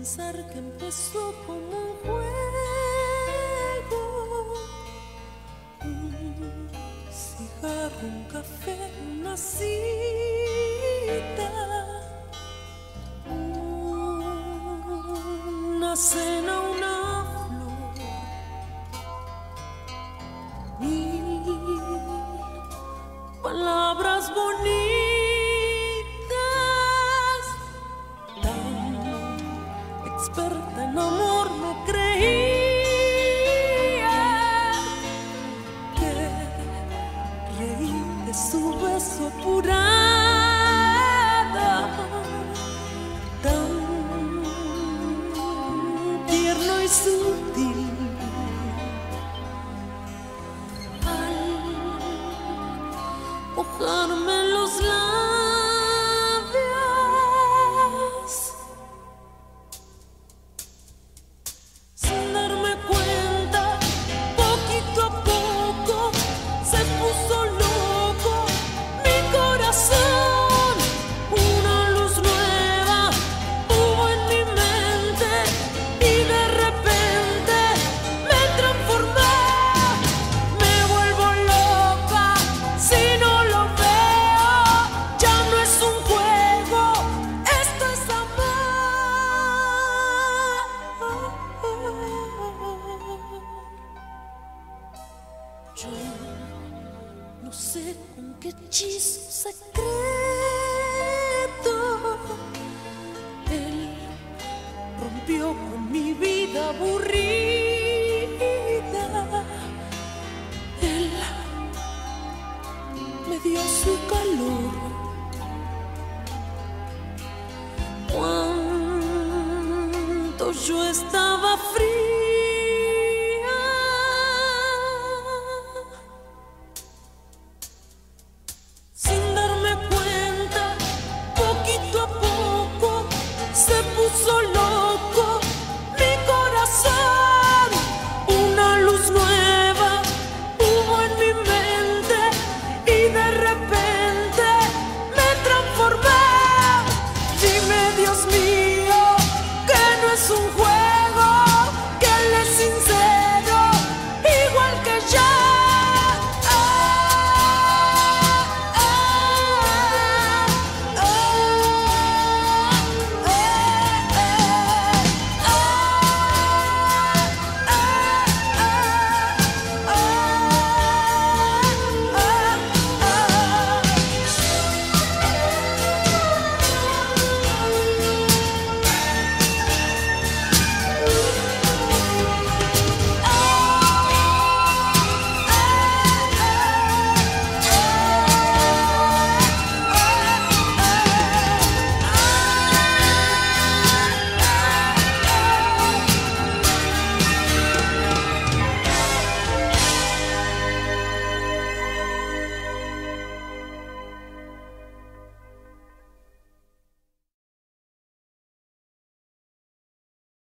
pensar que empezó como un juego, un cigarro, un café, una cita, una cena, una flor, mil palabras bonitas. Tan experta en amor no creía que reír de su beso apurada, tan tierno y sutil. Al mojarme los labios, sin darme cuenta, poquito a poco se puso loco mi corazón. Una luz nueva hubo en mi mente y de repente me transformé. Me vuelvo loca si no lo veo. Ya no es un juego, esto es amor. Yo no sé con qué hechizo secreto él rompió con mi vida aburrida. Él me dio su calor cuando yo estaba fría.